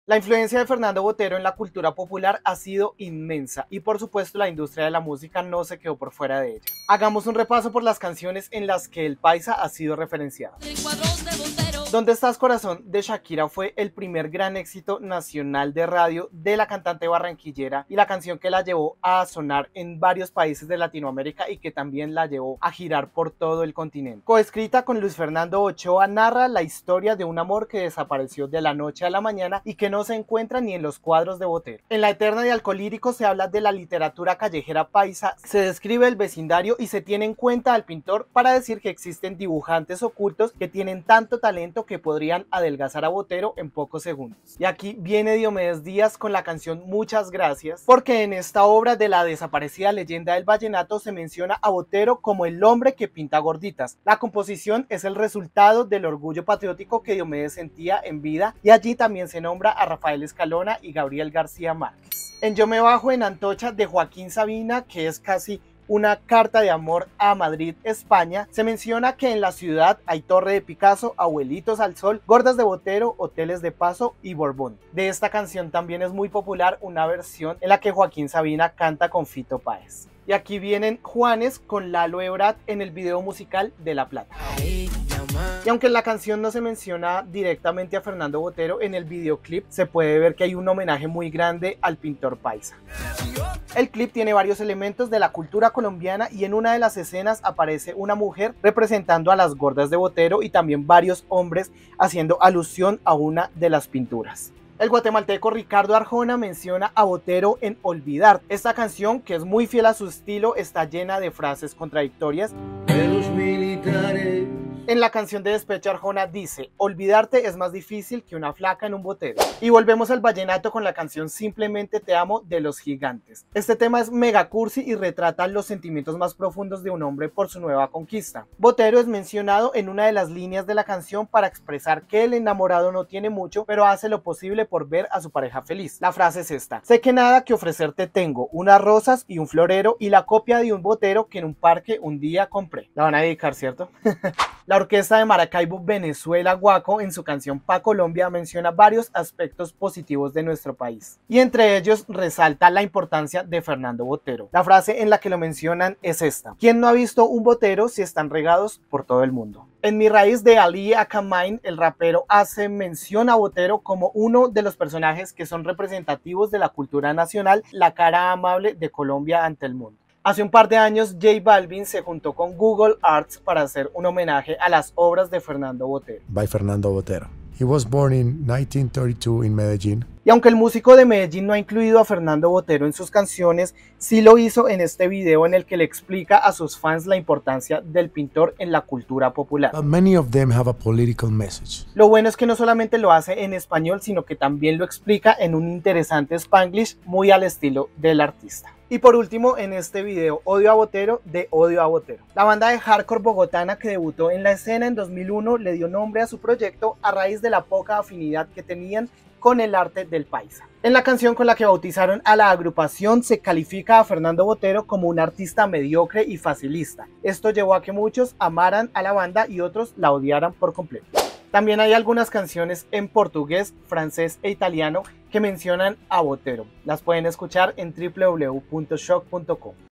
La influencia de Fernando Botero en la cultura popular ha sido inmensa y por supuesto la industria de la música no se quedó por fuera de ella. Hagamos un repaso por las canciones en las que el paisa ha sido referenciado. ¿Dónde estás, corazón? De Shakira fue el primer gran éxito nacional de radio de la cantante barranquillera y la canción que la llevó a sonar en varios países de Latinoamérica y que también la llevó a girar por todo el continente. Coescrita con Luis Fernando Ochoa, narra la historia de un amor que desapareció de la noche a la mañana y que no se encuentra ni en los cuadros de Botero. En La Eterna de Alcolírico se habla de la literatura callejera paisa, se describe el vecindario y se tiene en cuenta al pintor para decir que existen dibujantes ocultos que tienen tanto talento que podrían adelgazar a Botero en pocos segundos. Y aquí viene Diomedes Díaz con la canción Muchas Gracias, porque en esta obra de la desaparecida leyenda del vallenato se menciona a Botero como el hombre que pinta gorditas. La composición es el resultado del orgullo patriótico que Diomedes sentía en vida y allí también se nombra a Rafael Escalona y Gabriel García Márquez. En Yo me bajo en Antocha de Joaquín Sabina, que es casi una carta de amor a Madrid, España, se menciona que en la ciudad hay Torre de Picasso, Abuelitos al Sol, Gordas de Botero, Hoteles de Paso y Borbón. De esta canción también es muy popular una versión en la que Joaquín Sabina canta con Fito Páez. Y aquí vienen Juanes con Lalo Ebrard en el video musical de La Plata. Y aunque en la canción no se menciona directamente a Fernando Botero, en el videoclip se puede ver que hay un homenaje muy grande al pintor paisa. El clip tiene varios elementos de la cultura colombiana y en una de las escenas aparece una mujer representando a las gordas de Botero y también varios hombres haciendo alusión a una de las pinturas. El guatemalteco Ricardo Arjona menciona a Botero en Olvidar. Esta canción, que es muy fiel a su estilo, está llena de frases contradictorias. De los militares. En la canción de despecho Arjona dice: olvidarte es más difícil que una flaca en un botero. Y volvemos al vallenato con la canción Simplemente te amo de Los Gigantes. Este tema es mega cursi y retrata los sentimientos más profundos de un hombre por su nueva conquista. Botero es mencionado en una de las líneas de la canción para expresar que el enamorado no tiene mucho, pero hace lo posible por ver a su pareja feliz. La frase es esta: sé que nada que ofrecerte tengo, unas rosas y un florero y la copia de un botero que en un parque un día compré. La van a dedicar, ¿cierto? La orquesta de Maracaibo Venezuela Guaco en su canción Pa Colombia menciona varios aspectos positivos de nuestro país y entre ellos resalta la importancia de Fernando Botero. La frase en la que lo mencionan es esta: ¿quién no ha visto un botero si están regados por todo el mundo? En Mi Raíz de Ali Akamain, el rapero hace mención a Botero como uno de los personajes que son representativos de la cultura nacional, la cara amable de Colombia ante el mundo. Hace un par de años, J Balvin se juntó con Google Arts para hacer un homenaje a las obras de Fernando Botero. By Fernando Botero. He was born in 1932 in Medellín. Y aunque el músico de Medellín no ha incluido a Fernando Botero en sus canciones, sí lo hizo en este video en el que le explica a sus fans la importancia del pintor en la cultura popular. But many of them have a political message. Lo bueno es que no solamente lo hace en español, sino que también lo explica en un interesante Spanglish muy al estilo del artista. Y por último, en este video, Odio a Botero de Odio a Botero. La banda de hardcore bogotana que debutó en la escena en 2001 le dio nombre a su proyecto a raíz de la poca afinidad que tenían con el arte del paisa. En la canción con la que bautizaron a la agrupación se califica a Fernando Botero como un artista mediocre y facilista. Esto llevó a que muchos amaran a la banda y otros la odiaran por completo. También hay algunas canciones en portugués, francés e italiano que mencionan a Botero. Las pueden escuchar en www.shock.com.